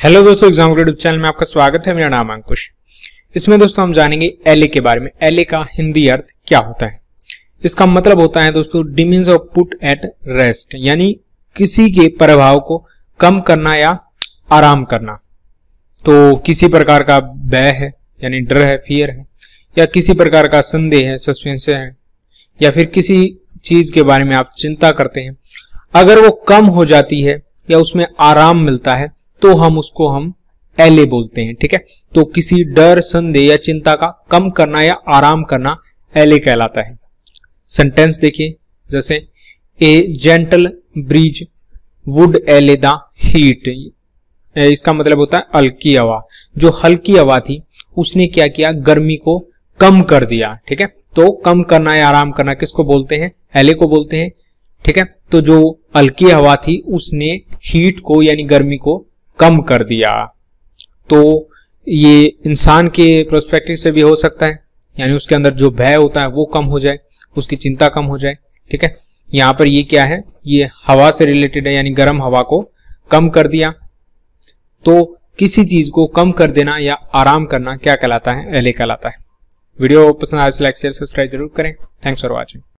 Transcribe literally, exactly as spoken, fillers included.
Hello दोस्तों, exam YouTube channel में आपका स्वागत है। मेरा नाम अंकुश। इसमें दोस्तों हम जानेंगे एलए के बारे में। एलए का हिंदी अर्थ क्या होता है। इसका मतलब होता है दोस्तों the means of put at rest, यानी किसी के प्रभाव को कम करना या आराम करना। तो किसी प्रकार का भय है यानी डर है, फियर है, या किसी प्रकार का संदेह है, सस्पेंस है, या फिर किसी चीज के बारे में आप चिंता करते हैं, अगर वो कम हो जाती है या उसमें आराम मिलता है तो हम उसको हम एलए बोलते हैं। ठीक है, तो किसी डर, संदेह या चिंता का कम करना या आराम करना एलए कहलाता है। सेंटेंस देखिए, जैसे a gentle breeze would allay the heat. इसका मतलब होता है हल्की हवा। जो हल्की हवा थी उसने क्या किया, गर्मी को कम कर दिया। ठीक है, तो कम करना या आराम करना किसको बोलते हैं, एलए को बोलते हैं। ठीक है, तो जो हल्की हवा थी उसने हीट को यानी गर्मी को कम कर दिया। तो ये इंसान के प्रोस्पेक्टिव से भी हो सकता है, यानी उसके अंदर जो भय होता है वो कम हो जाए, उसकी चिंता कम हो जाए। ठीक है, यहां पर ये क्या है, ये हवा से रिलेटेड है, यानी गर्म हवा को कम कर दिया। तो किसी चीज को कम कर देना या आराम करना क्या कहलाता है, एलए कहलाता है। वीडियो पसंद आए तो लाइक शेयर सब्सक्राइब जरूर करें। Thanks for watching.